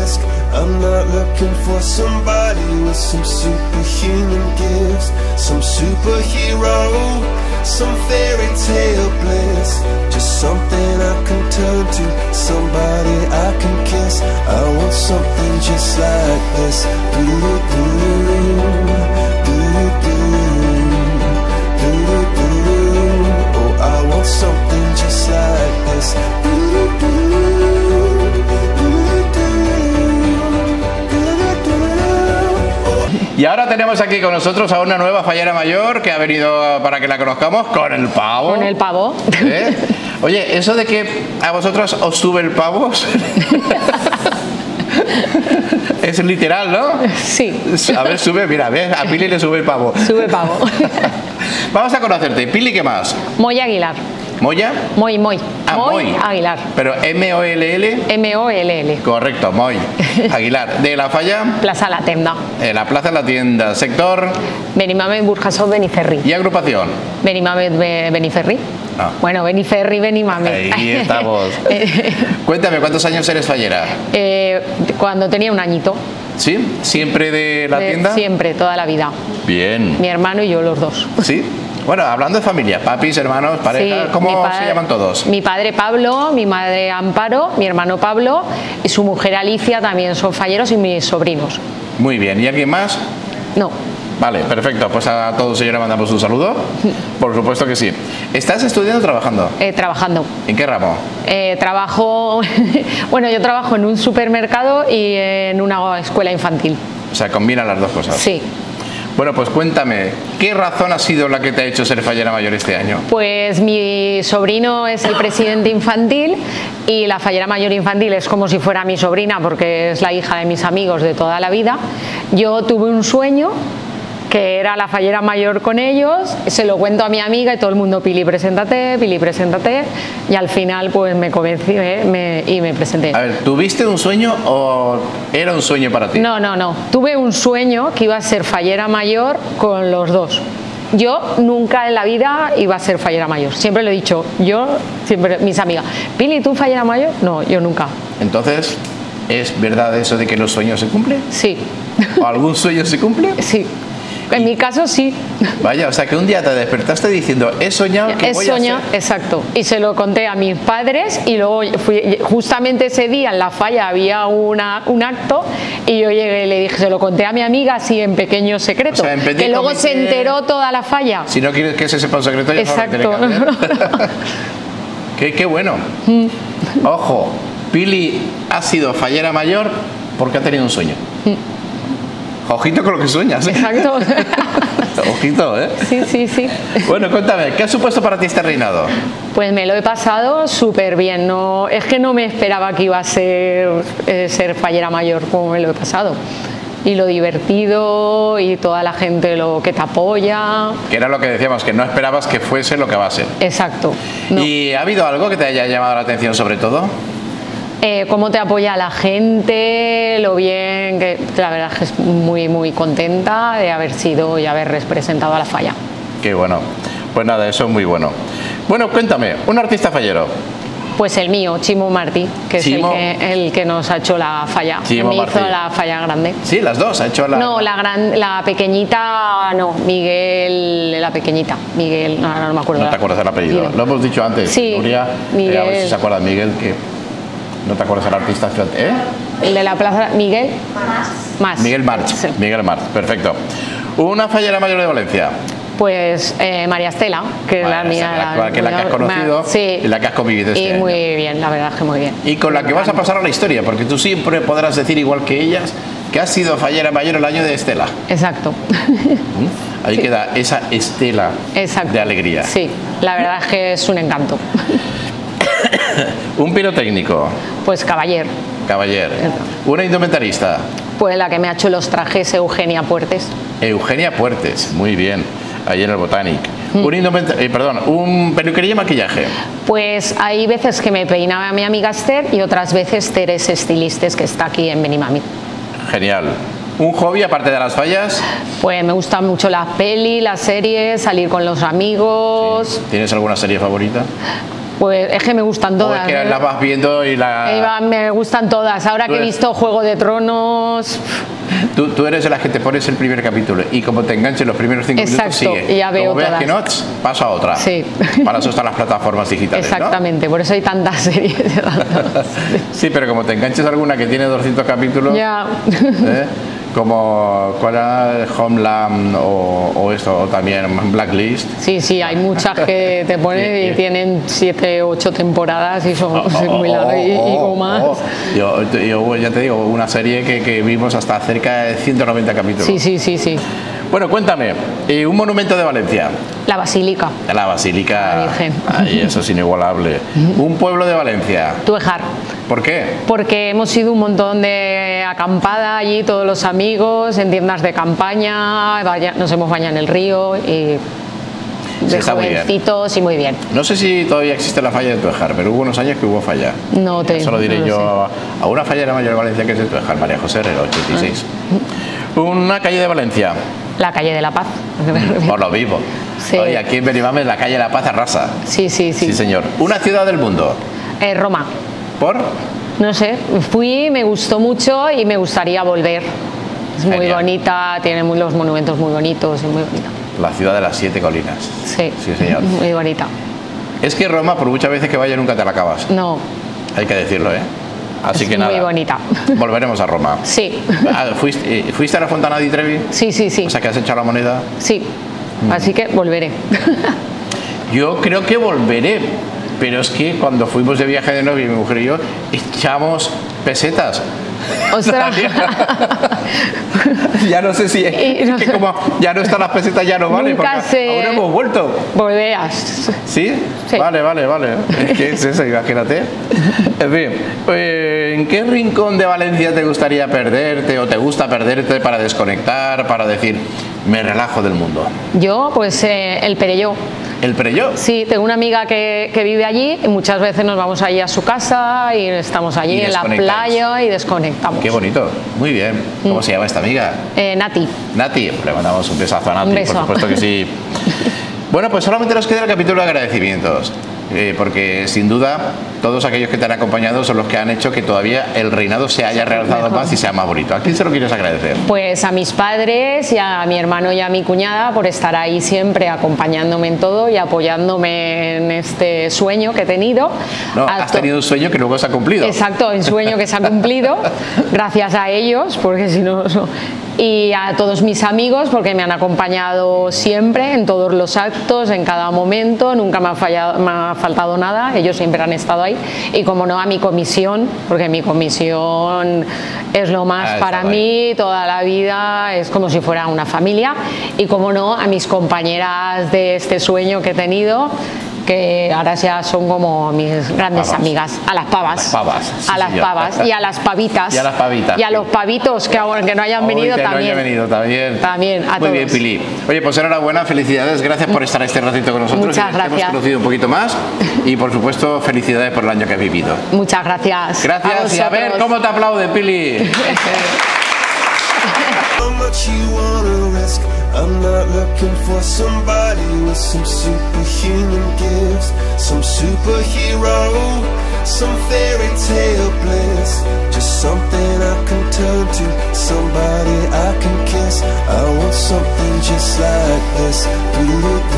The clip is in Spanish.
risk. I'm not looking for somebody with some superhuman gifts, some superhero, some fairy tale bliss. Just something I can turn to, somebody I can kiss. I want something just like this. Oh, I want something just like this. Y ahora tenemos aquí con nosotros a una nueva fallera mayor que ha venido para que la conozcamos con el pavo. Con el pavo. ¿Eh? Oye, eso de que a vosotros os sube el pavo es literal, ¿no? Sí. A ver, sube, mira, ¿ves? A Pili le sube el pavo. Sube pavo. Vamos a conocerte. Pili, ¿qué más? Moy Aguilar. ¿Moya? Moy. Ah, Moy Aguilar. Pero M-O-L-L. M-O-L-L. Correcto, Moy Aguilar. ¿De la falla? Plaza La Tenda. La Plaza de la Tienda. Sector. Benimamet, Burjasot, Beniferri. ¿Y agrupación? Benimamet, Beniferri. Ah. Bueno, Beniferri, Benimamet. Ahí estamos. Cuéntame, ¿cuántos años eres fallera? Cuando tenía un añito. ¿Sí? ¿Siempre de la tienda? Siempre, toda la vida. Bien. Mi hermano y yo, los dos. ¿Sí? Bueno, hablando de familia, papis, hermanos, pareja, Sí, ¿cómo se llaman todos? Mi padre Pablo, mi madre Amparo, mi hermano Pablo y su mujer Alicia también son falleros y mis sobrinos. Muy bien. ¿Y alguien más? No. Vale, perfecto. Pues a todos ellos le mandamos un saludo. Por supuesto que sí. ¿Estás estudiando o trabajando? Trabajando. ¿En qué ramo? Trabajo, bueno, yo trabajo en un supermercado y en una escuela infantil. O sea, combina las dos cosas. Sí. Bueno, pues cuéntame, ¿qué razón ha sido la que te ha hecho ser fallera mayor este año? Pues mi sobrino es el presidente infantil y la fallera mayor infantil es como si fuera mi sobrina porque es la hija de mis amigos de toda la vida. Yo tuve un sueño que era la fallera mayor con ellos, se lo cuento a mi amiga y todo el mundo, Pili, preséntate, y al final pues me convencí y me presenté. A ver, ¿tuviste un sueño o era un sueño para ti? No, tuve un sueño que iba a ser fallera mayor con los dos. Yo nunca en la vida iba a ser fallera mayor, siempre lo he dicho, mis amigas, Pili, ¿tú fallera mayor? No, yo nunca. Entonces, ¿es verdad eso de que los sueños se cumplen? Sí. ¿O algún sueño se cumple? Sí. En mi caso sí. Vaya, o sea que un día te despertaste diciendo, he soñado que voy a ser... Exacto. Y se lo conté a mis padres y luego justamente ese día en la falla había un acto y yo llegué y le dije, se lo conté a mi amiga así en pequeño secreto. O sea, que luego se enteró toda la falla. Si no quieres que se sepa un secreto, ya exacto. Qué bueno. Ojo, Pili ha sido fallera mayor porque ha tenido un sueño. Ojito con lo que sueñas. Exacto. Ojito, ¿eh? Sí. Bueno, cuéntame, ¿qué ha supuesto para ti este reinado? Pues me lo he pasado súper bien. No, es que no me esperaba que iba a ser fallera mayor como me lo he pasado. Y lo divertido y toda la gente lo que te apoya. Que era lo que decíamos, que no esperabas que fuese lo que va a ser. Exacto. No. ¿Y ha habido algo que te haya llamado la atención sobre todo? Cómo te apoya la gente, lo bien, que la verdad es que es muy contenta de haber sido y haber representado a la falla. Qué bueno. Pues nada, eso es muy bueno. Bueno, cuéntame, un artista fallero. Pues el mío, Chimo Martí, que Chimo. es el que nos ha hecho la falla. Chimo Me Martí. hizo la falla grande. Sí, las dos, ha hecho la... No, la pequeñita, no, Miguel, la pequeñita. Miguel, no me acuerdo. No te acuerdas del apellido. Miguel. Lo hemos dicho antes. Sí, Nuria, Miguel. A ver si se acuerda Miguel, que... ¿No te acuerdas del artista? ¿Eh? El de la plaza, Miguel Más. Miguel March. Sí. Miguel March, perfecto. Una fallera mayor de Valencia. Pues María Estela, que es la mía. Que la que has conocido sí, y la que has convivido este año. muy bien, la verdad es que muy bien. Y con la que vas a pasar a la historia, porque tú siempre podrás decir, igual que ellas, que has sido fallera mayor el año de Estela. Exacto. Ahí queda esa estela de alegría. Sí, la verdad es que es un encanto. Un pirotécnico. Pues Caballer. Una indumentarista. Pues la que me ha hecho los trajes, Eugenia Puertes. Eugenia Puertes, muy bien, ahí en el Botanic. Un peluquería y maquillaje. Pues hay veces que me peinaba mi amiga Esther y otras veces Teres Estilistes, que está aquí en Benimamit. Genial. ¿Un hobby aparte de las fallas? Pues me gustan mucho las pelis, las series, salir con los amigos. Sí. ¿Tienes alguna serie favorita? Pues es que me gustan todas. O es que las vas viendo y me gustan todas. Ahora que he visto Juego de Tronos... Tú eres de las que te pones el primer capítulo y como te enganches los primeros 5 minutos sigue. Y ya veo como veas todas. que no, paso a otra. Sí. Para eso están las plataformas digitales, Exactamente, ¿no? por eso hay tantas series. Sí, pero como te enganches alguna que tiene 200 capítulos... Ya. Como ¿cuál era? Homeland o esto, o también Blacklist. Sí, hay muchas que te ponen y tienen 7 u 8 temporadas y son muy largas y más. Yo ya te digo, una serie que vimos hasta cerca de 190 capítulos. Sí. Bueno, cuéntame, un monumento de Valencia. La Basílica. La Basílica. La Virgen. Ay, eso es inigualable. Un pueblo de Valencia. Tuejar. ¿Por qué? Porque hemos ido un montón de acampada allí, todos los amigos, en tiendas de campaña, nos hemos bañado en el río y de jovencitos y muy bien. No sé si todavía existe la falla de Tuejar, pero hubo unos años que hubo falla. Eso lo diré yo a una fallera mayor de Valencia que es de Tuejar, María José Herrero, 86. Una calle de Valencia. La calle de la Paz. Por lo vivo. Sí. Oye, aquí en Benimame la calle de la Paz arrasa. Sí. Sí, señor. Una ciudad del mundo. Roma. ¿Por? No sé, fui, me gustó mucho y me gustaría volver. Es muy bonita, tiene los monumentos muy bonitos y muy bonita. La ciudad de las 7 colinas. Sí, señor. Muy bonita. Es que Roma, por muchas veces que vaya, nunca te la acabas. No. Hay que decirlo, ¿eh? Así es que nada. Muy bonita. Volveremos a Roma. Sí. ¿Fuiste a la Fontana di Trevi? Sí. O sea, que has echado la moneda. Sí. Así que volveré. Yo creo que volveré. Pero es que cuando fuimos de viaje de novia, mi mujer y yo, echamos pesetas. ¡Ostras! Ya no sé si es que como ya no están las pesetas, ya no vale, porque aún no hemos vuelto. Volveas. ¿Sí? Vale. Es que es eso, imagínate. En fin, ¿en qué rincón de Valencia te gustaría perderte o te gusta perderte para desconectar, para decir, me relajo del mundo? Yo, pues el Perelló. ¿El Perelló? Sí, tengo una amiga que vive allí y muchas veces nos vamos allí a su casa y estamos allí en la playa y desconectamos. Qué bonito, muy bien. ¿Cómo se llama esta amiga? Nati. Nati, le mandamos un besazo a Nati, Un beso. por supuesto que sí. Bueno, pues solamente nos queda el capítulo de agradecimientos. Porque sin duda todos aquellos que te han acompañado son los que han hecho que todavía el reinado se haya realzado más y sea más bonito. ¿A quién se lo quieres agradecer? Pues a mis padres y a mi hermano y a mi cuñada por estar ahí siempre acompañándome en todo y apoyándome en este sueño que he tenido. No, has tenido un sueño que luego se ha cumplido. Exacto, un sueño que se ha cumplido gracias a ellos, porque si no... Y a todos mis amigos porque me han acompañado siempre en todos los actos, en cada momento, nunca me ha faltado nada, ellos siempre han estado ahí. Y como no, a mi comisión, porque mi comisión es lo más para mí, toda la vida es como si fuera una familia. Y como no, a mis compañeras de este sueño que he tenido, que ahora ya son como mis grandes amigas, a las pavas, a las pavas y a las pavitas y a las pavitas y a los pavitos que ahora que no hayan venido también a muy todos. bien, Pili. Oye, pues enhorabuena, felicidades, gracias por estar este ratito con nosotros. Muchas gracias. Hemos conocido un poquito más y por supuesto felicidades por el año que has vivido. Muchas gracias. Gracias y a ver cómo te aplaude, Pili. I'm not looking for somebody with some superhuman gifts, some superhero, some fairy tale bliss. Just something I can turn to, somebody I can kiss. I want something just like this.